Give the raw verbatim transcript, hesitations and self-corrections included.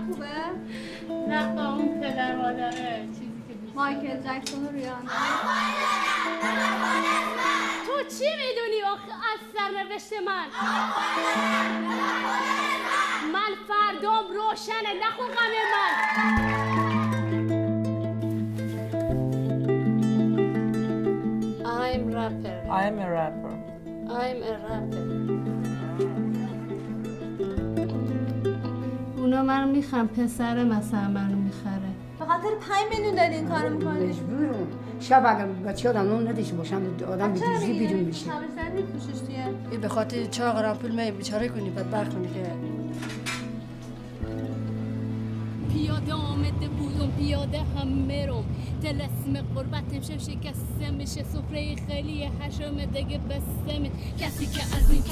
خوبه؟ نه اون پدر مادره چیزی که دوست مایکل جکسون رویا تو چی میدونی از سرنوشت من؟ من فردام روشنه نخون غم من. I'm rapper. I'm a rapper. I'm a rapper. اونا منو میخوام پسر مثلا منو میخره. به خاطر پنج میلیون داری این کارو میکنی؟ مجبورم. شب اگر بچه آدم نون نداشته باشم آدم به دیزی بیرون میشه. همه سر میپوشش دیگه. این به خاطر چاق رامپول می بیچاره کنی بدبخت کنی که پیاده آمده بودم پیاده هم میرم تلسم قربتم شب شکسته میشه سفره خیلی حشم دیگه بسته می کسی که از این